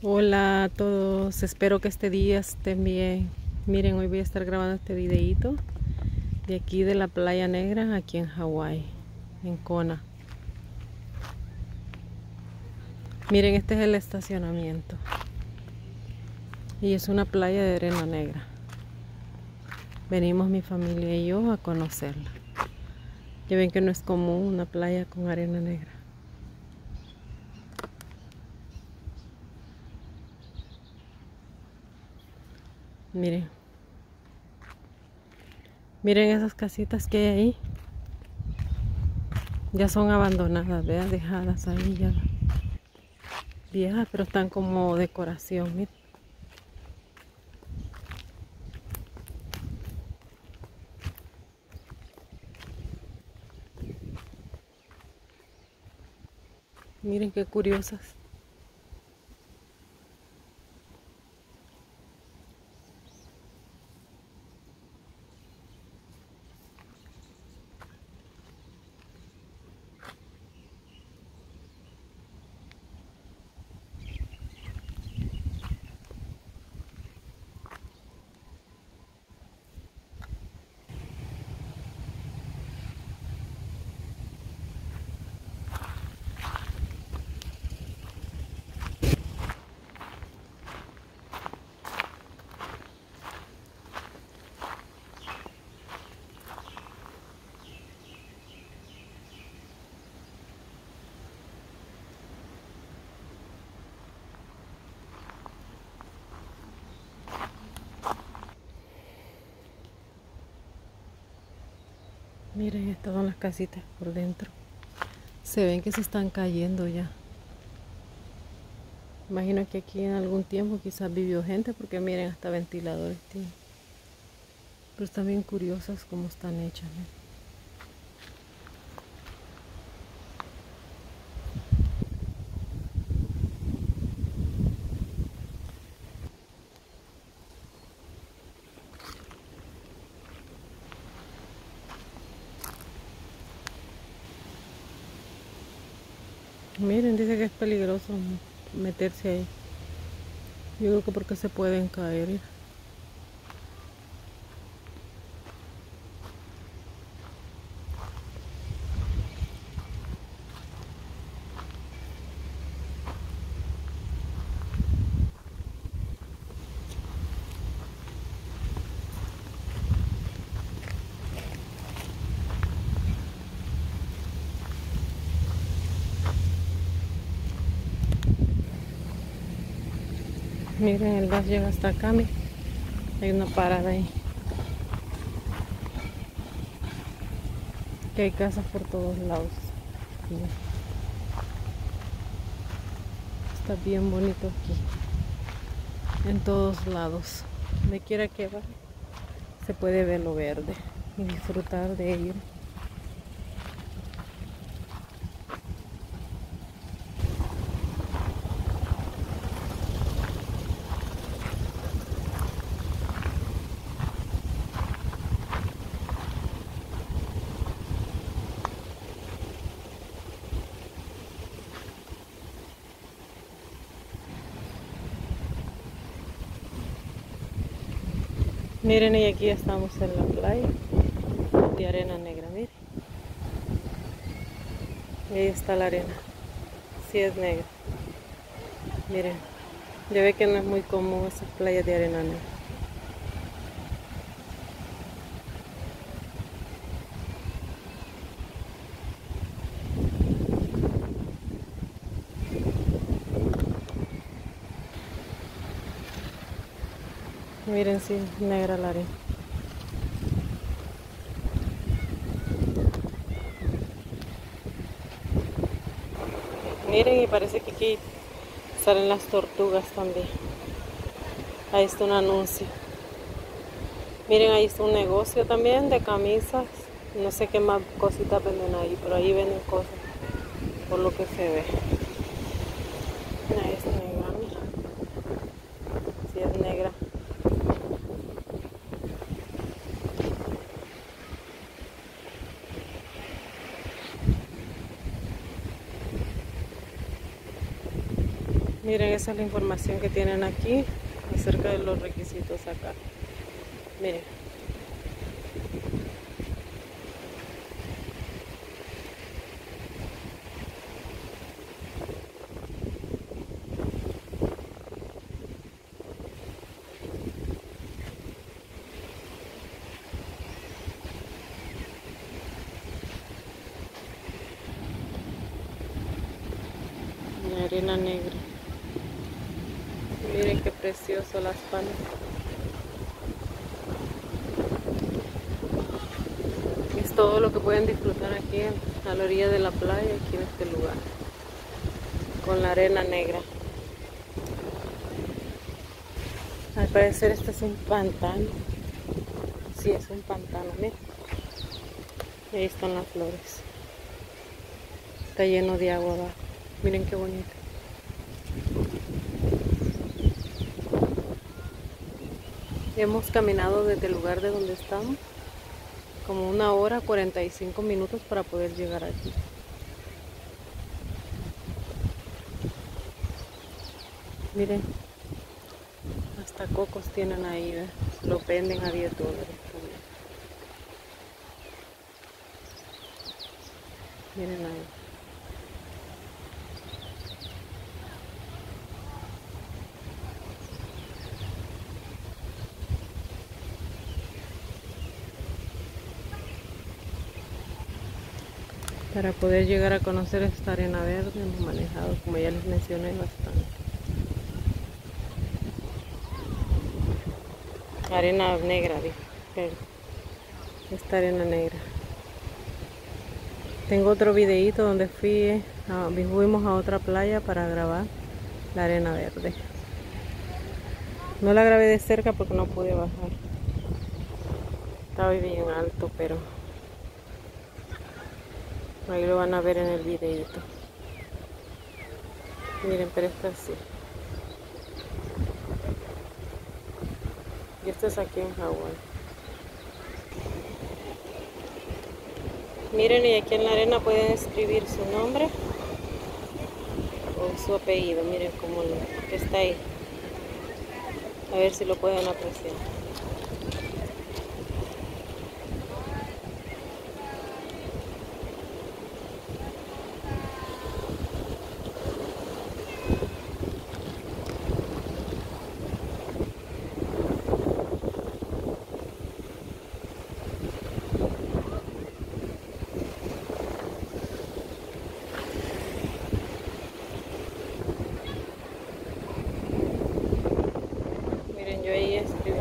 Hola a todos, espero que este día estén bien. Miren, hoy voy a estar grabando este videito de aquí de la Playa Negra, aquí en Hawái, en Kona. Miren, este es el estacionamiento y es una playa de arena negra. Venimos mi familia y yo a conocerla. Ya ven que no es común una playa con arena negra. Miren, miren esas casitas que hay ahí. Ya son abandonadas, vean, dejadas ahí ya. Viejas, pero están como decoración, miren. Miren qué curiosas. Miren, estas son las casitas por dentro. Se ven que se están cayendo ya. Imagino que aquí en algún tiempo quizás vivió gente porque miren, hasta ventiladores tienen. Pero están bien curiosas como están hechas, ¿no? Miren, dice que es peligroso meterse ahí. Yo creo que porque se pueden caer. Miren, el gas llega hasta acá, miren. Hay una parada ahí. Que hay casas por todos lados. Miren. Está bien bonito aquí. En todos lados. Donde quiera que va, se puede ver lo verde y disfrutar de ello. Miren, y aquí estamos en la playa de arena negra, miren. Y ahí está la arena. Sí es negra. Miren, ya ve que no es muy común esas playas de arena negra. Miren, sí, negra la arena. Miren, y parece que aquí salen las tortugas también. Ahí está un anuncio. Miren, ahí está un negocio también de camisas. No sé qué más cositas venden ahí, pero ahí venden cosas por lo que se ve. Ahí es negra, mira. Sí es negra. Miren, esa es la información que tienen aquí acerca de los requisitos acá. Miren. La arena negra. Miren qué precioso las palmas. Es todo lo que pueden disfrutar aquí a la orilla de la playa, aquí en este lugar, con la arena negra. Al parecer este es un pantano. Sí, es un pantano, miren. Ahí están las flores. Está lleno de agua abajo. Miren qué bonito. Hemos caminado desde el lugar de donde estamos como 1 hora 45 minutos para poder llegar aquí. Miren, hasta cocos tienen ahí, ¿eh? Lo venden a $10 también. Miren ahí. Para poder llegar a conocer esta arena verde hemos manejado, como ya les mencioné, bastante. Arena negra, dije. Esta arena negra. Tengo otro videito donde fuimos a otra playa para grabar la arena verde. No la grabé de cerca porque no pude bajar. Estaba bien alto, pero ahí lo van a ver en el videito. Miren, pero está así. Y esto es aquí en Hawái. Miren, y aquí en la arena pueden escribir su nombre o su apellido. Miren cómo que está ahí. A ver si lo pueden apreciar. Yo ahí escribí